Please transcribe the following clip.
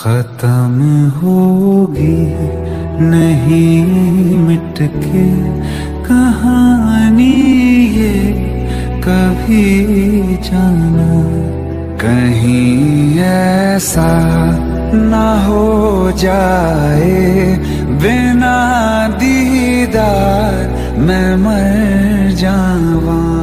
खत्म होगी नहीं मिट के कहानी ये कभी जाना, कहीं ऐसा ना हो जाए बिना दीदार मैं मर जावा।